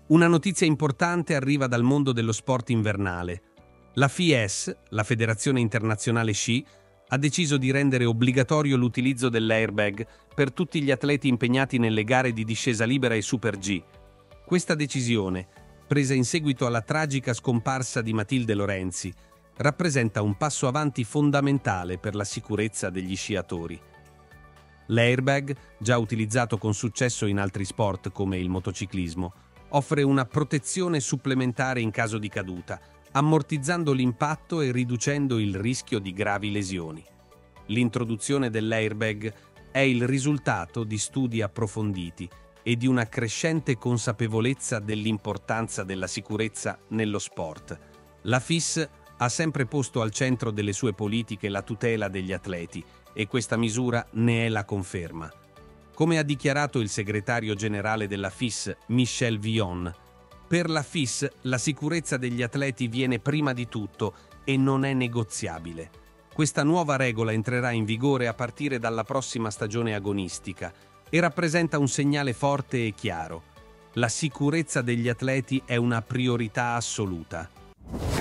Una notizia importante arriva dal mondo dello sport invernale. La FIS, la Federazione Internazionale Sci, ha deciso di rendere obbligatorio l'utilizzo dell'airbag per tutti gli atleti impegnati nelle gare di discesa libera e Super G. Questa decisione, presa in seguito alla tragica scomparsa di Matilde Lorenzi, rappresenta un passo avanti fondamentale per la sicurezza degli sciatori. L'airbag, già utilizzato con successo in altri sport come il motociclismo, offre una protezione supplementare in caso di caduta, ammortizzando l'impatto e riducendo il rischio di gravi lesioni. L'introduzione dell'airbag è il risultato di studi approfonditi e di una crescente consapevolezza dell'importanza della sicurezza nello sport. La FIS ha sempre posto al centro delle sue politiche la tutela degli atleti e questa misura ne è la conferma. Come ha dichiarato il segretario generale della FIS, Michel Vion, per la FIS la sicurezza degli atleti viene prima di tutto e non è negoziabile. Questa nuova regola entrerà in vigore a partire dalla prossima stagione agonistica e rappresenta un segnale forte e chiaro. La sicurezza degli atleti è una priorità assoluta.